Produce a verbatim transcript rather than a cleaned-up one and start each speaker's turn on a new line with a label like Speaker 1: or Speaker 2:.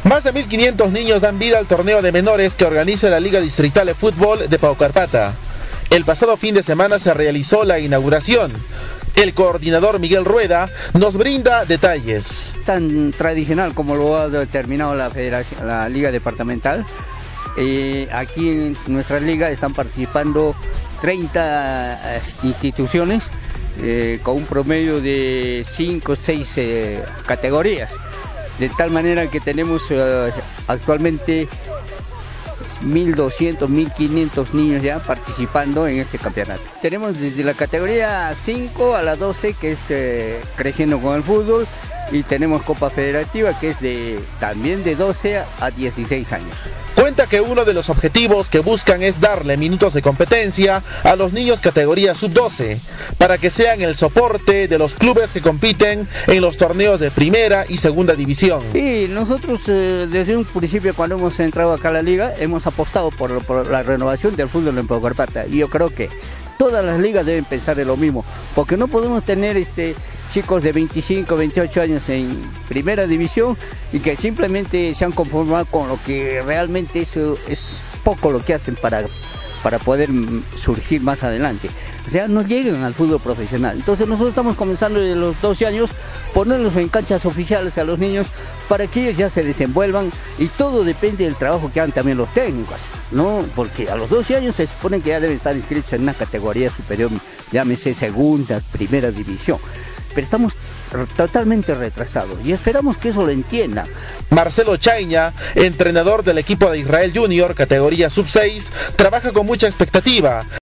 Speaker 1: Más de mil quinientos niños dan vida al torneo de menores que organiza la Liga Distrital de Fútbol de Paucarpata. El pasado fin de semana se realizó la inauguración. El coordinador Miguel Rueda nos brinda detalles.
Speaker 2: Tan tradicional como lo ha determinado la, Federación, la Liga Departamental. Eh, aquí en nuestra liga están participando treinta instituciones eh, con un promedio de cinco o seis eh, categorías. De tal manera que tenemos uh, actualmente mil doscientos, mil quinientos niños ya participando en este campeonato. Tenemos desde la categoría cinco a la doce, que es eh, creciendo con el fútbol, y tenemos Copa Federativa, que es de también de doce a dieciséis años.
Speaker 1: Cuenta que uno de los objetivos que buscan es darle minutos de competencia a los niños categoría sub doce, para que sean el soporte de los clubes que compiten en los torneos de primera y segunda división.
Speaker 2: Y nosotros eh, desde un principio, cuando hemos entrado acá a la liga, hemos apostado por, por la renovación del fútbol en Paucarpata, y yo creo que todas las ligas deben pensar en lo mismo, porque no podemos tener este chicos de veinticinco, veintiocho años en primera división y que simplemente se han conformado con lo que realmente eso es poco lo que hacen para, para poder surgir más adelante. O sea, no llegan al fútbol profesional. Entonces nosotros estamos comenzando desde los doce años, ponerlos en canchas oficiales a los niños para que ellos ya se desenvuelvan, y todo depende del trabajo que hagan también los técnicos, ¿no? Porque a los doce años se supone que ya deben estar inscritos en una categoría superior, llámese segundas, primera división. Pero estamos totalmente retrasados y esperamos que eso lo entienda.
Speaker 1: Marcelo Chaiña, entrenador del equipo de Israel Junior, categoría sub seis, trabaja con mucha expectativa.